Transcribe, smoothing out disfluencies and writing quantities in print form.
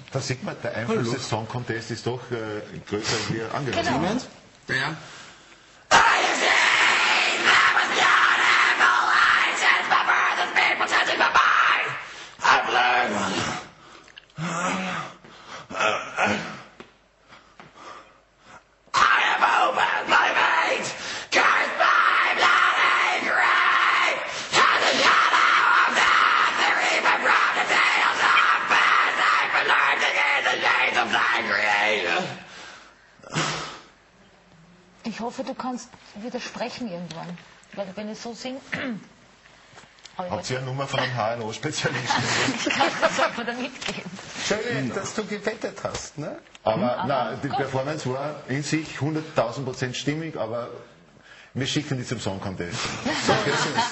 Da sieht man, der Einfluss des Song Contest ist doch größer, als wir angenommen haben. Moment. Ja. Ich hoffe, du kannst widersprechen irgendwann. Weil wenn ich so singe... Habt ihr eine Nummer von einem HNO-Spezialisten? Ich kann das einfach da mitgeben. Schön, dass du gewettet hast, ne? Aber nein, die Performance war in sich 100.000% stimmig, aber wir schicken die zum Song Contest.